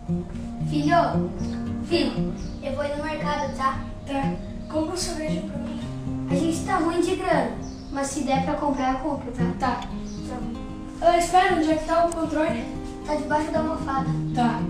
Filho, eu vou ir no mercado, tá? Tá. Compra um sorvete pra mim. A gente tá ruim de grana, mas se der pra comprar, eu compro, tá? Tá. Espera, onde é que tá o controle? Tá debaixo da almofada. Tá.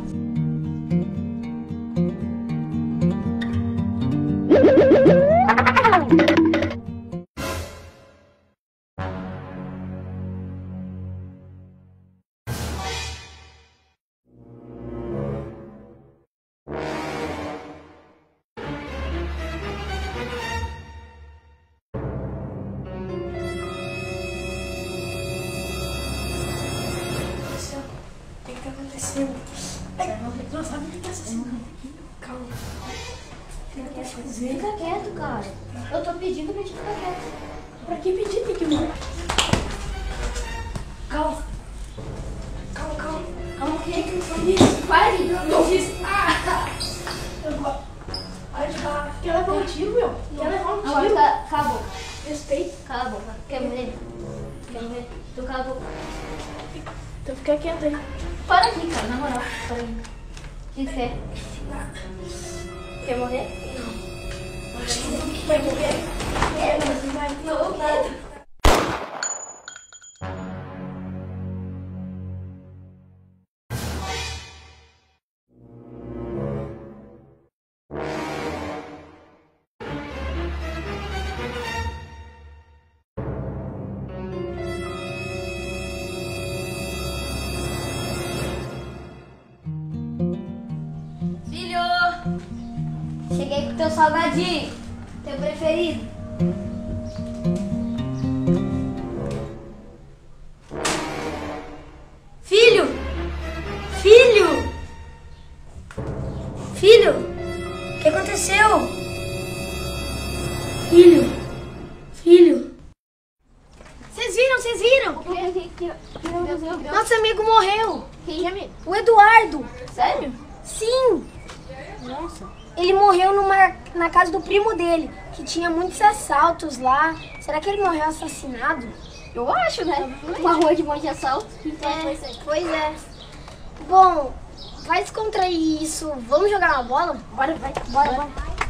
O que tá acontecendo? Não sabe o que tá acontecendo. Calma. Fica quieto, cara. Eu tô pedindo pra te ficar quieto. Pra que pedir? Tem que morrer. Calma. Calma. O que? Isso. Pare! Não fiz. Eu vou. Para de falar. Quer levar um tiro, meu? Quer levar um tiro? Cala a boca. Respeito. Cala a boca. Quer morrer? Tu cala a boca. Então fica quieto aí. Para aqui, cara, na moral. Para aí. O que você é? Quer morrer? Acho que não vai morrer. Mas não vai. Não, nada. Filho! Cheguei com teu salgadinho. Teu preferido. Filho! O que aconteceu? Filho! Vocês viram? Nosso amigo morreu. Quem é amigo? O Eduardo. Sério? Sim. Nossa. Ele morreu na casa do primo dele, que tinha muitos assaltos lá. Será que ele morreu assassinado? Eu acho, né? Uma rua de monte de assalto. Pois é. Bom, vai descontrair isso. Vamos jogar uma bola? Bora, vai. Bora.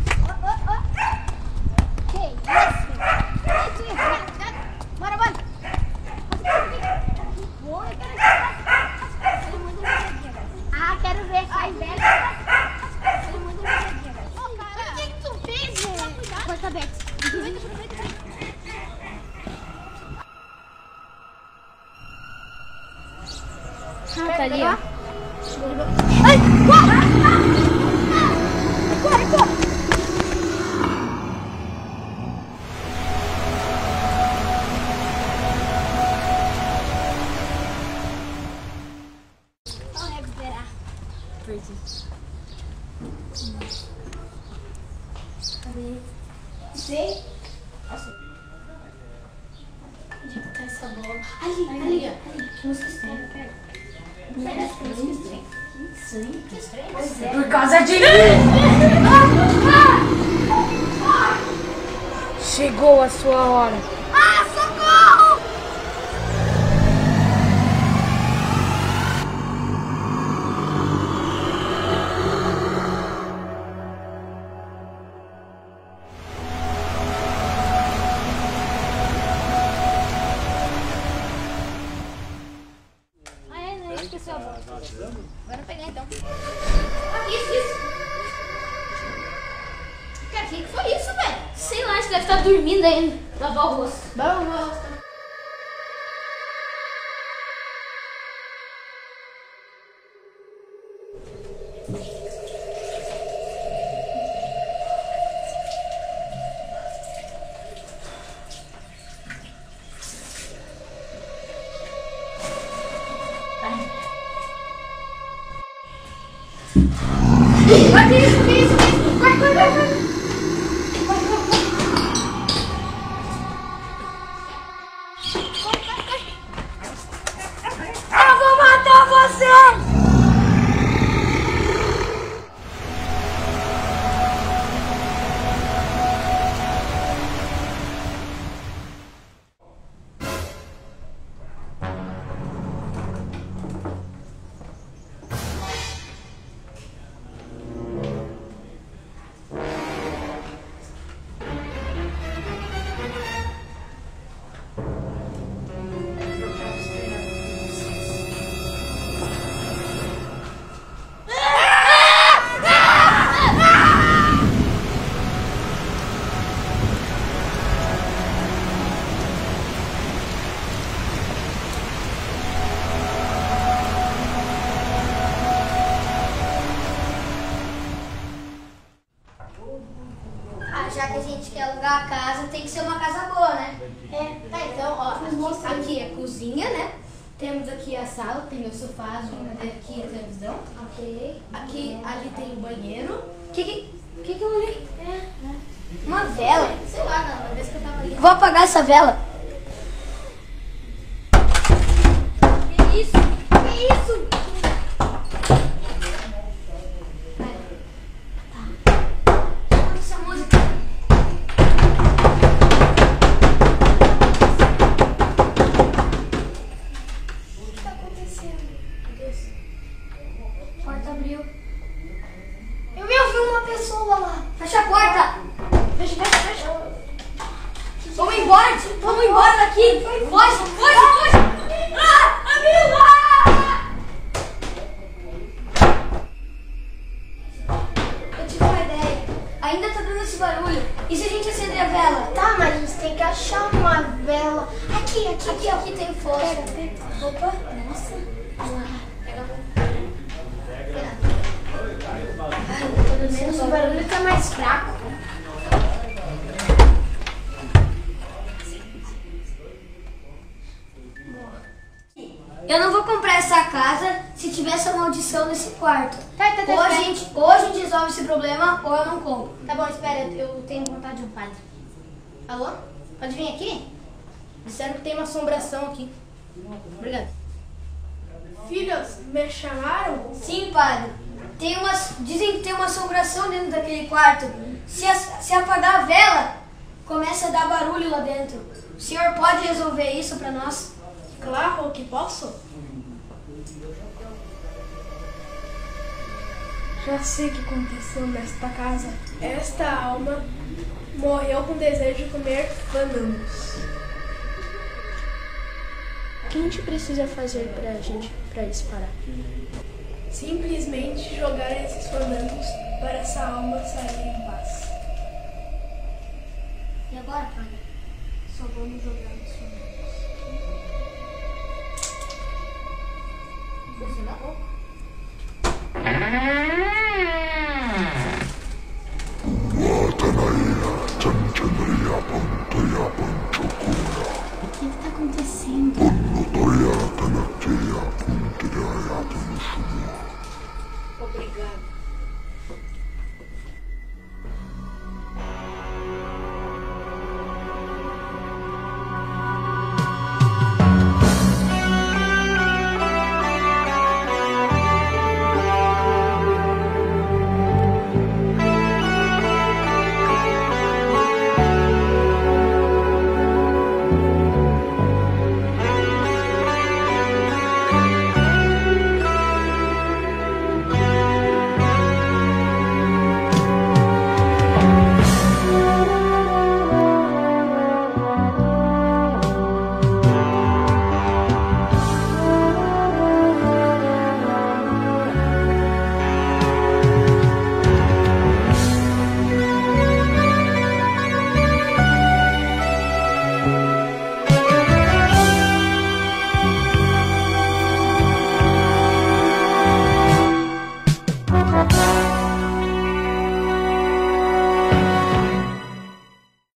Que isso? Bora. Ah, quero ver. Faz velho. O que tu fez, gente? Porta aberta. Ah, tá ali, ó. Ai, corre! Vamos recuperar. Cadê? Sei. Onde tá essa bola? Ali, ó. Que música estranha. Pega. Que estranho. Pois é. Por causa de... Chegou a sua hora. Ah, socorro! Esqueci a bola. Bora pegar então. Isso. Cara, o que foi isso, velho? Sei lá, você deve estar dormindo ainda. Lavar o rosto. Vamos. Vai, isso. Vai. Eu vou matar você! pra casa tem que ser uma casa boa, né? É. Tá, então, ó, aqui é a cozinha, né? Temos aqui a sala, tem o sofá, aqui a televisão. Ok. Aqui, ali tem o banheiro. Que eu ali? Uma vela. Sei lá, não, uma vez que eu tava ali. Vou apagar essa vela. Que isso? Que isso? Olha essa música. O que tá acontecendo? Meu Deus. A porta abriu. Eu vi uma pessoa lá. Fecha a porta. Fecha. Vamos embora daqui. Foge. Abriu lá. Eu tive uma ideia. Ainda tá dando esse barulho. E se a gente acender a vela? Tá, mas a gente tem que achar uma vela. Aqui tem fósforo. Pega. Opa, nossa. Pelo menos o barulho tá mais fraco. Eu não vou comprar essa casa se tiver essa maldição nesse quarto. Tá, Ou a gente resolve esse problema ou eu não compro. Tá bom, espera, eu tenho vontade de um padre. Alô? Pode vir aqui? Disseram que tem uma assombração aqui. Obrigado. Filhos, me chamaram? Sim, padre. Dizem que tem uma assombração dentro daquele quarto. Se apagar a vela, começa a dar barulho lá dentro. O senhor pode resolver isso pra nós? Claro que posso. Já sei o que aconteceu nesta casa. Esta alma morreu com desejo de comer fandangos. O que a gente precisa fazer pra isso parar? Simplesmente jogar esses fandangos para essa alma sair em paz. E agora, padre? Só vamos jogar os fandangos. O que tá acontecendo? Obrigado.